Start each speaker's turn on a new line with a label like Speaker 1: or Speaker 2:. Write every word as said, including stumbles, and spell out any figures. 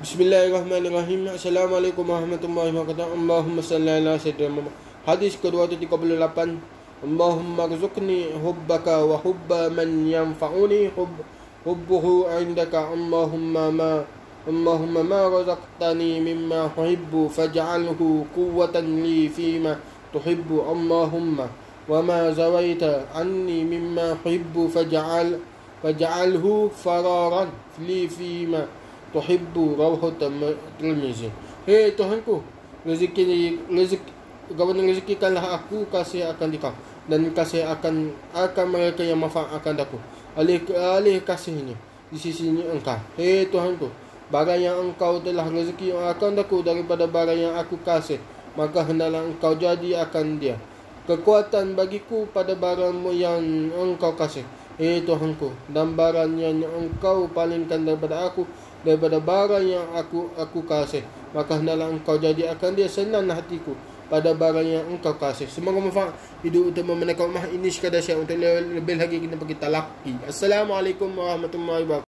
Speaker 1: Bismillahirrahmanirrahim. Assalamualaikum warahmatullahi wabarakatuh. Allahumma salli ala sayyidina Muhammad. Hadis ke dua ratus tiga puluh lapan. Allahumma rzuqni hubbaka wa hubba man yanfa'uni hubb hubbuhu indaka. Allahumma ma Allahumma ma razaqtani mimma tuhibbu faj'alhu quwwatan li fima tuhibbu. Allahumma wa ma zawaita anni mimma tuhibbu faj'al faj'alhu fararan li fima tuhibbu. Rawahu Tirmizi. Hei Tuhanku, rezeki rezeki kawan rezekikanlah aku, kasih akan dikau dan kasih akan akan mereka yang manfaat akan aku. Alih alih kasihnya di sisinya engkau. Hei Tuhanku, barang yang engkau telah rezeki akan aku daripada barang yang aku kasih, maka hendaklah engkau jadi akan dia kekuatan bagiku pada barang yang engkau kasih. Hei Tuhanku, dan barang yang engkau palingkan daripada aku daripada barang yang aku aku kasih, maka hendaklah engkau jadi akan dia senang hatiku pada barang yang engkau kasih. Semoga manfaat hidup utama menekan rumah ini sekadar syak. Untuk lebih lagi kita pergi talaki. Assalamualaikum warahmatullahi wabarakatuh.